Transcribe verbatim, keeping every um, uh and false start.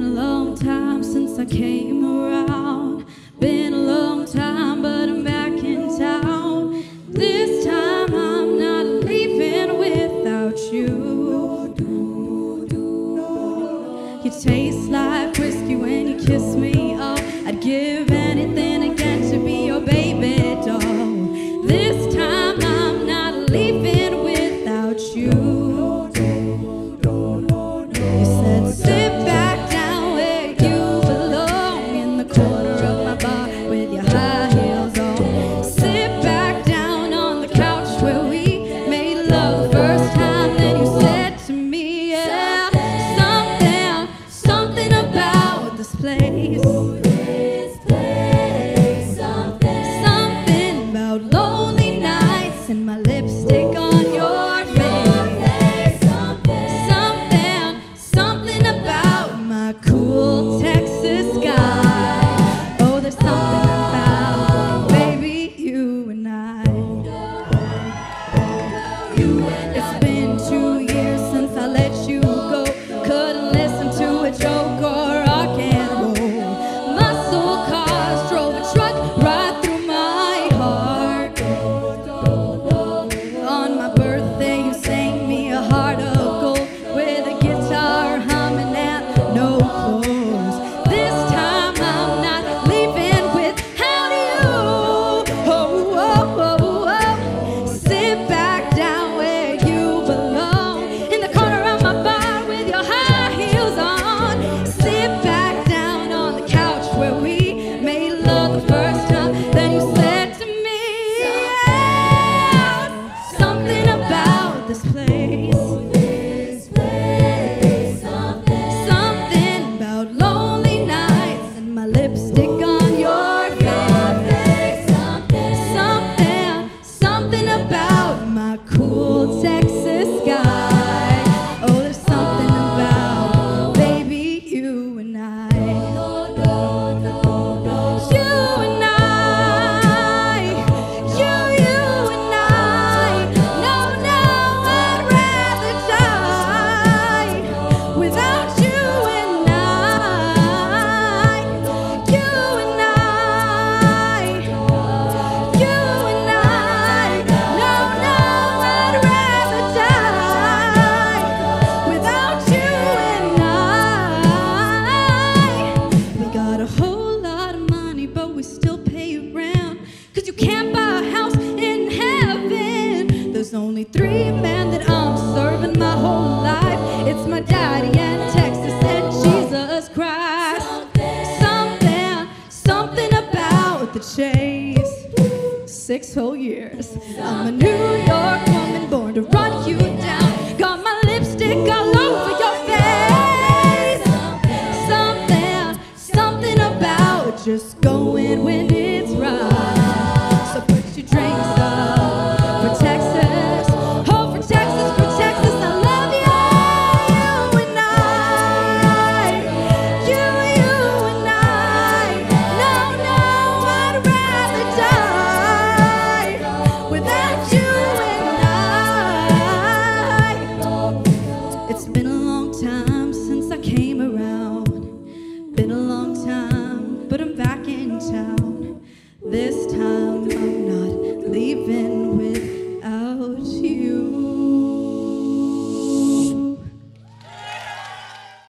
a long time since I came around. Been a long time, but I'm back in town. This time I'm not leaving without you. You taste like whiskey when you kiss me. Oh, I'd give anything again to be your baby doll. This time I'm not leaving without you. This place, something, something about lonely nights and my lipstick on your face. Something, something, something about my cool Texas sky. Oh, there's something about, baby, you and I. It's been two years since I let you go. Couldn't listen to a joke or rock and roll. Lipstick on your face. Something, something, something about my cool Texas sky. Oh, there's something about, baby, you and I. You and I, you, you and I. No, no, I'd rather die without you and I. We still pay rent, cause you can't buy a house in heaven. There's only three men that I'm serving my whole life. It's my daddy and Texas and Jesus Christ. Something, something about the chase. Six whole years. I'm a New York woman born to run you down. Got my lipstick all over your face. Something, something about just going when it's right. So put your drinks up for Texas. Oh, for Texas, for Texas, I love you. You and I, you, you and I. No, no, I'd rather die without you and I. It's been a long time since I came around. Been a long time, but I'm back in town. This time